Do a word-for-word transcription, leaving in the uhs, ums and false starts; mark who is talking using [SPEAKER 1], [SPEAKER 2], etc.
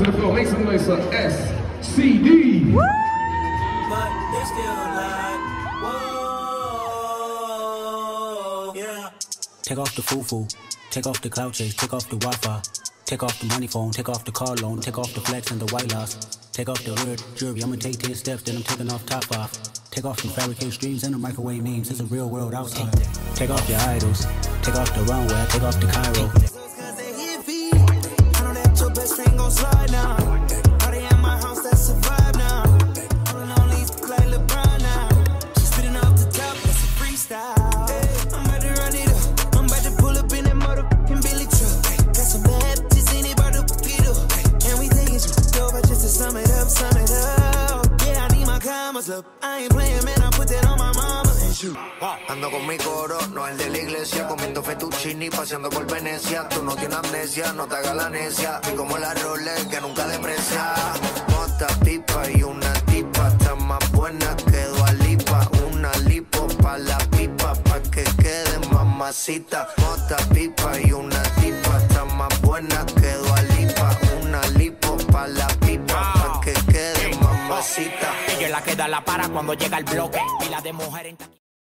[SPEAKER 1] to the floor. Make some noise for S C D.
[SPEAKER 2] But they still like, whoa, yeah.
[SPEAKER 3] Take off the foo-foo, take off the cloud chase, take off the Wi-Fi, take off the money phone, take off the car loan, take off the flex and the white loss, take off the weird jewelry. I'ma take ten steps, then I'm taking off top five. Take off the fabricated streams and the microwave memes. It's a real world outside. Take off your idols, take off the runway, take off the Cairo.
[SPEAKER 2] I know that your best friend gon' slide now. Party at my house, that's a vibe now. Pulling on these like LeBron now. She's spitting off the top, that's a freestyle. I'm about to run it up. I'm about to pull up in that motherfucking Billy truck. Got some bad bitches in it, about to pick it up. And we think it's over just to sum it up, sum it up. Yeah, I need my commas up. I ain't playing, man, I put that on my mama.
[SPEAKER 4] Ando con mi coro, no el de la iglesia, comiendo fettuccini, paseando por Venecia. Tú no tienes amnesia, no te hagas la necia. Y como la Rolex que nunca deprecia. Mota, pipa y una tipa, está más buena que Dua Lipa. Una lipo pa' la pipa, pa' que quede mamacita. Mota, pipa y una tipa, está más buena que Dua Lipa. Una lipo pa' la pipa, pa' que quede mamacita.
[SPEAKER 5] Ella es la que da la para cuando llega el bloque. Y la de mujer en